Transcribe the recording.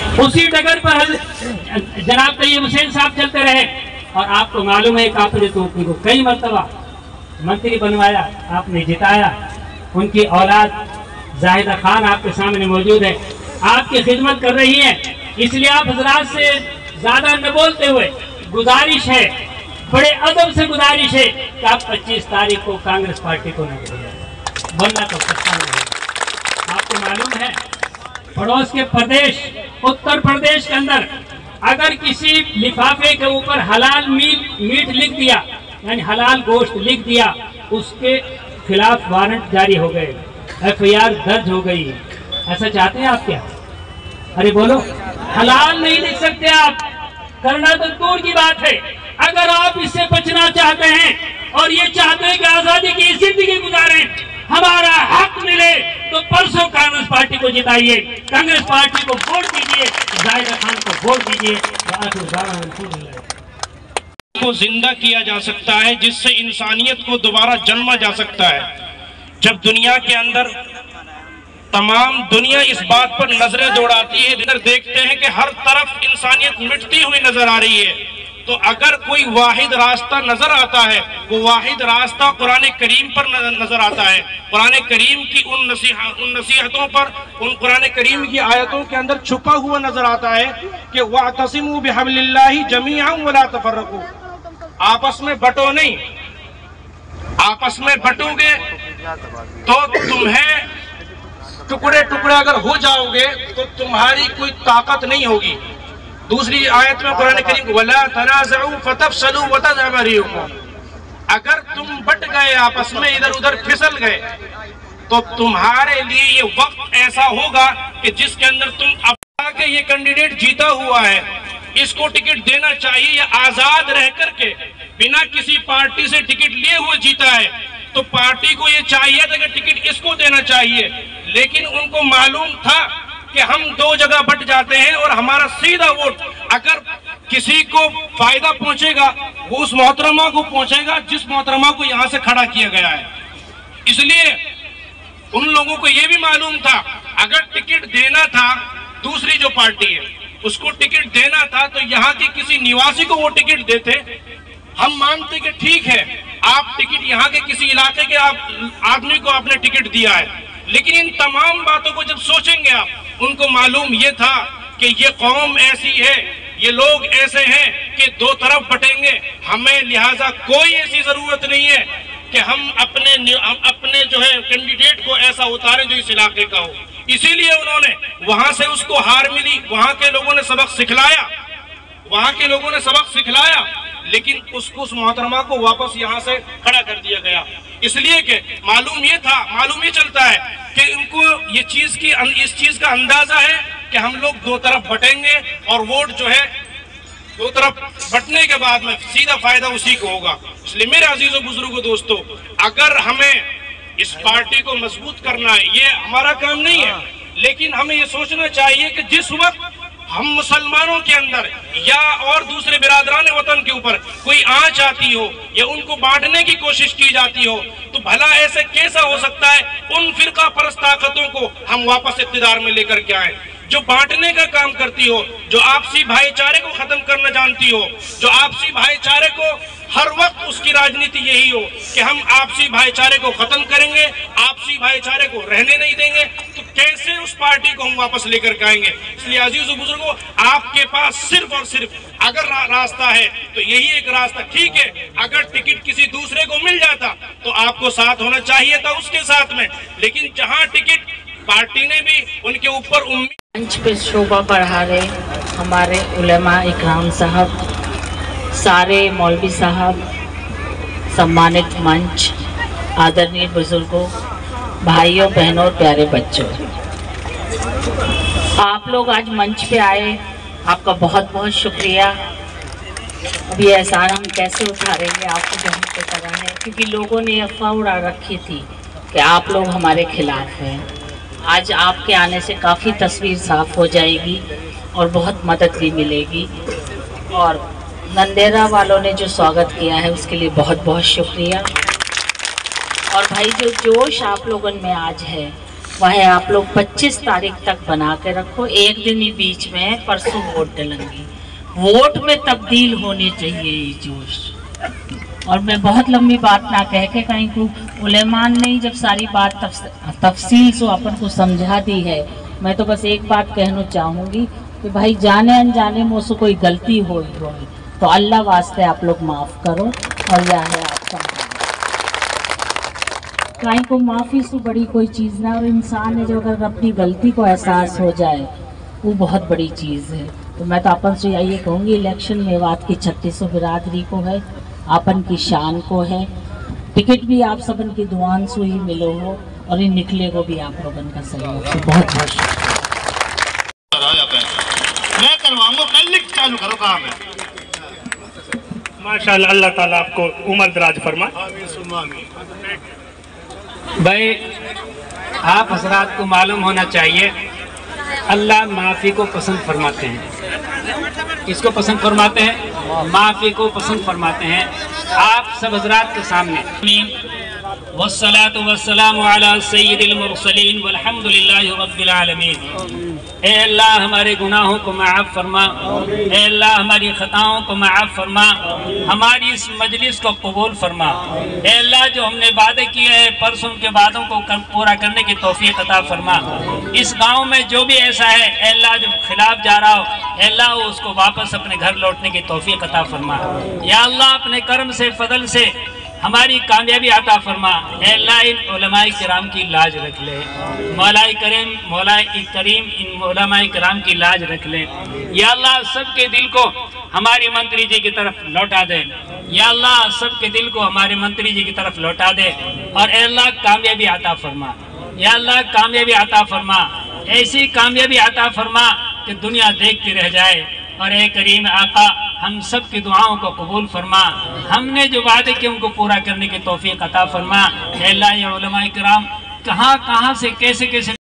उसी डगर पर जनाब तैयब हुसैन साहब चलते रहे। और आपको मालूम है काफिले तूती को कई मरतबा मंत्री बनवाया, आपने जिताया। उनकी औलाद जाहिदा खान आपके सामने मौजूद है, आपकी खिदमत कर रही है। इसलिए आप हजरात से ज्यादा न बोलते हुए गुजारिश है, बड़े अदब से गुजारिश है कि आप 25 तारीख को कांग्रेस पार्टी को न भेजें, वरना तो पछताना है। आपको मालूम है पड़ोस के प्रदेश उत्तर प्रदेश के अंदर अगर किसी लिफाफे के ऊपर हलाल मीट लिख दिया, यानी हलाल गोश्त लिख दिया, उसके खिलाफ वारंट जारी हो गए, FIR दर्ज हो गई। ऐसा चाहते हैं आप क्या? अरे बोलो, हलाल नहीं लिख सकते आप, करना तो दूर की बात है। अगर आप इससे बचना चाहते हैं और ये चाहते हैं कि आजादी की जिंदगी गुजारें, हमारा हक मिले, तो परसों कांग्रेस पार्टी को जिताइए, कांग्रेस पार्टी को वोट दीजिए, जाहिदा खान को वोट दीजिए। को जिंदा किया जा सकता है, जिससे इंसानियत को दोबारा जन्मा जा सकता है। जब दुनिया के अंदर तमाम दुनिया इस बात पर नजरें दौड़ाती है, इधर देखते हैं कि हर तरफ इंसानियत मिटती हुई नजर आ रही है, तो अगर कोई वाहिद रास्ता नजर आता है, वो वाहिद रास्ता कुरान करीम पर नजर आता है। कुरान करीम की उन नसीहतों पर, उन कुरान करीम की आयतों के अंदर छुपा हुआ नजर आता है कि वातसिमू बिहब्लिल्लाहि जमीअन वला तफर्रकू, आपस में बटो नहीं, आपस में बटोगे तो तुम्हें टुकड़े टुकड़े अगर हो जाओगे तो तुम्हारी कोई ताकत नहीं होगी। दूसरी आयत में कुरान करीम वला तनाज़उ फतफशलू वतज़हब रिहुकुम, अगर तुम बट गए आपस में, इधर उधर फिसल गए, तो तुम्हारे लिए ये वक्त ऐसा होगा कि जिसके अंदर तुम अपना के ये कैंडिडेट जीता हुआ है, इसको टिकट देना चाहिए, या आजाद रह करके बिना किसी पार्टी से टिकट लिए हुए जीता है, तो पार्टी को ये चाहिए था कि टिकट इसको देना चाहिए। लेकिन उनको मालूम था कि हम दो जगह बट जाते हैं और हमारा सीधा वोट अगर किसी को फायदा पहुंचेगा, वो उस मोहतरमा को पहुंचेगा जिस मोहतरमा को यहां से खड़ा किया गया है। इसलिए उन लोगों को यह भी मालूम था अगर टिकट देना था, दूसरी जो पार्टी है उसको टिकट देना था, तो यहाँ के किसी निवासी को वो टिकट देते। हम मानते कि ठीक है, आप टिकट यहाँ के किसी इलाके के आदमी को आपने टिकट दिया है, लेकिन इन तमाम बातों को जब सोचेंगे आप, उनको मालूम ये था कि ये कौम ऐसी है, ये लोग ऐसे हैं कि दो तरफ बटेंगे, हमें लिहाजा कोई ऐसी जरूरत नहीं है कि हम अपने जो है कैंडिडेट को ऐसा उतारें जो इस इलाके का हो। इसीलिए उन्होंने वहां से उसको हार मिली, वहां के लोगों ने सबक सिखलाया, वहां के लोगों ने सबक सिखलाया, लेकिन उसको उस मोहतरमा को वापस यहाँ से खड़ा कर दिया गया। इसलिए कि मालूम ये था, मालूम ये चलता है कि इनको ये इस चीज का अंदाजा है कि हम लोग दो तरफ बटेंगे और वोट जो है दो तरफ बटने के बाद में सीधा फायदा उसी को होगा। इसलिए मेरे अजीजों बुजुर्गों दोस्तों, अगर हमें इस पार्टी को मजबूत करना है, ये हमारा काम नहीं है, लेकिन हमें ये सोचना चाहिए कि जिस वक्त हम मुसलमानों के अंदर या और दूसरे बिरादरान वतन के ऊपर कोई आंच आती हो या उनको बांटने की कोशिश की जाती हो, तो भला ऐसे कैसा हो सकता है उन फिरका परस्त ताकतों को हम वापस इक़्तिदार में लेकर के आए, जो बांटने का काम करती हो, जो आपसी भाईचारे को खत्म करना जानती हो, जो आपसी भाईचारे को हर वक्त उसकी राजनीति यही हो कि हम आपसी भाईचारे को खत्म करेंगे, आपसी भाईचारे को रहने नहीं देंगे, तो कैसे उस पार्टी को हम वापस लेकर के आएंगे। इसलिए अजीजों बुजुर्गों, आपके पास सिर्फ और सिर्फ अगर रास्ता है तो यही एक रास्ता। ठीक है, अगर टिकट किसी दूसरे को मिल जाता तो आपको साथ होना चाहिए था उसके साथ में, लेकिन जहां टिकट पार्टी ने भी उनके ऊपर उम्मीद। मंच पे शोभा बढ़ा रहे हमारे उलेमा इकराम साहब, सारे मौलवी साहब, सम्मानित मंच, आदरणीय बुजुर्गों, भाइयों बहनों, प्यारे बच्चों, आप लोग आज मंच पे आए, आपका बहुत बहुत शुक्रिया। अभी एहसान हम कैसे उतारेंगे आपको जो हम पे करा है, क्योंकि लोगों ने अफवाह उड़ा रखी थी कि आप लोग हमारे खिलाफ हैं। आज आपके आने से काफ़ी तस्वीर साफ हो जाएगी और बहुत मदद भी मिलेगी। और नंदेरा वालों ने जो स्वागत किया है उसके लिए बहुत बहुत शुक्रिया। और भाई जो जोश आप लोगों में आज है, वह आप लोग 25 तारीख तक बना के रखो। एक दिन ही बीच में है, परसों वोट डलेंगी। वोट में तब्दील होनी चाहिए ये जोश। और मैं बहुत लंबी बात ना कह के कहीं को उलेमान नहीं, जब सारी बात तफसील से अपन को समझा दी है, मैं तो बस एक बात कहना चाहूँगी कि भाई जाने अनजाने में उससे कोई गलती हो तो अल्लाह वास्ते आप लोग माफ़ करो। और यह है आप समझो, कहीं को माफ़ी से बड़ी कोई चीज़ ना, और इंसान है जो अगर अपनी गलती को एहसास हो जाए वो बहुत बड़ी चीज़ है। तो मैं तो अपन से यही कहूँगी, इलेक्शन मेवात की 3600 बिरादरी को है, आपन की शान को है। टिकट भी आप सबन की दुआन से ही मिलो हो, और ये निकले को भी आप लोगन का सहयोग। तो बहुत बहुत मैं करवाऊंगा, कल चालू करो काम है। माशाअल्लाह, अल्लाह ताला आपको उम्र दराज फरमाए। भाई आप हजरात को मालूम होना चाहिए, अल्लाह माफ़ी को पसंद फरमाते हैं। किसको पसंद फरमाते हैं? माफ़ी को पसंद फरमाते हैं। आप सब हजरात के सामने वस्सलातु वस्सलामु अला सय्यिदिल मुरसलीन वल्हम्दुलिल्लाहि रब्बिल आलमीन। ए अल्लाह हमारे गुनाहों को माफ़ फरमा, ए अल्लाह हमारी ख़ताओं को माफ़ फरमा, हमारी इस मजलिस को कबूल फरमा। ए अल्लाह जो हमने वादे किए हैं परसों के वादों को पूरा करने की तौफीक अता फरमा। इस गांव में जो भी ऐसा है ए अल्लाह जो खिलाफ जा रहा हो, ए अल्लाह उसको वापस अपने घर लौटने की तौफीक अता फरमा। या अल्लाह अपने करम से फजल से हमारी कामयाबी अता फरमा। ए अल्लाह इन उलमाए किराम की लाज रख ले, मौलाए करीम इन उलमाए किराम की लाज रख ले। या अल्लाह सबके दिल को हमारे मंत्री जी की तरफ लौटा दे। या अल्लाह सबके दिल को हमारे मंत्री जी की तरफ लौटा दे। और ए अल्लाह कामयाबी अता फरमा। या अल्लाह कामयाबी अता फरमा, ऐसी कामयाबी अता फरमा कि दुनिया देखती रह जाए। और ए करीम आका हम सब की दुआओं को कबूल फरमा, हमने जो वादे किए उनको पूरा करने की तौफीक अता फरमा। ए अल्लाह ये उलमाए किराम कहाँ से कैसे